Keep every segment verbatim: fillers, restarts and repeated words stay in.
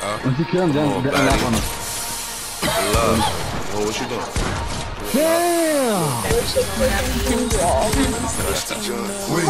Once you kill him, then Oh, then unlock on him. Love. Oh, what you doing? Damn! Wait,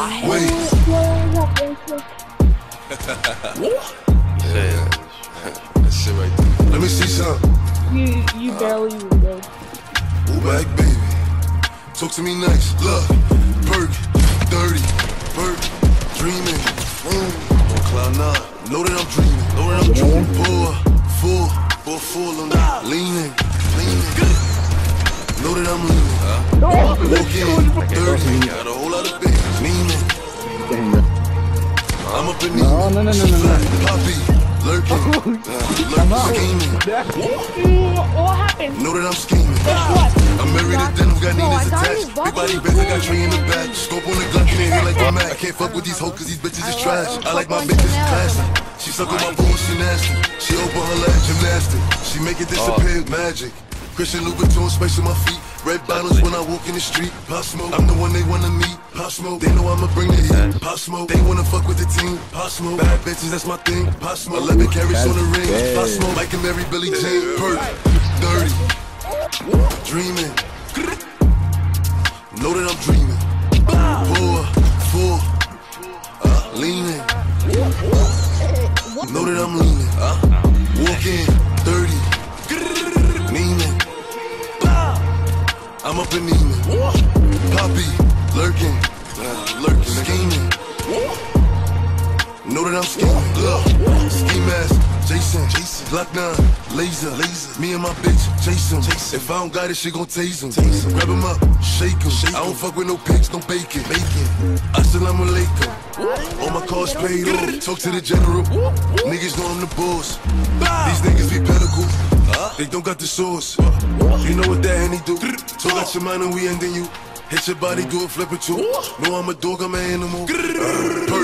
wait. Yeah. That shit right there. Let me see something. You you barely even go. Ooh, back, baby. Talk to me nice. Love. Perk. Dirty. Perk. Dreaming. Mm. On cloud nine. Know that I'm dreaming. Know that I'm dreaming. Four. Full. Four full on that. Leaning. Leaning. Know that I'm leaning. Huh? Walk in. Dirty. Got a whole lot of things. Leaning. I'm up in the No, no, no, no, no, no. Poppy, lurking, uh, lurking, scheming. What happened? Know that I'm scheming. What? I'm married to denim, got No, I Nina's thought attached. he was Big body watching bands, I got porn. tree in the back. Scope on the Glock in here like the Mac. I can't fuck with these hoes cause these bitches is trash. I like my bitches classy. She suck on my balls, she nasty. She open her leg, gymnastic. She make it disappear, magic. Christian Louboutin, space on my feet. Red bottles when I walk in the street. Pop Smoke, I'm the one they wanna meet. Pop Smoke, they know I'ma bring the heat. Pop Smoke, they wanna fuck with the team. Pop Smoke, bad bitches, that's my thing. Pop Smoke, eleven carats on the ring. Pop Smoke, Mike and Mary, Billie Jean. Perk, dirty, dreaming. Know that I'm dreaming. Four, four, uh, leaning. Know that I'm leaning. Uh, walk in, dirty, leaning. I'm up in Neiman. Poppy, lurking, uh, lurking, scheming. Know that I'm scheming. Look, ski mask, Jason, Jason, Glock nine, laser, laser. Me and my bitch, Jason. Jason. If I don't got it, she gon' tase him. Tase him. Grab him up, shake him. Shake I don't fuck with no pigs, no bacon. Bacon. Assalamu alaikum. All my cars paid off. Talk to the general. Niggas know I'm the boss. These niggas be pinnacle. They don't got the sauce. You know what that Henny do? Talk out your mind and we ending you. Hit your body, do a flip or two. No, I'm a dog, I'm an animal. Uh,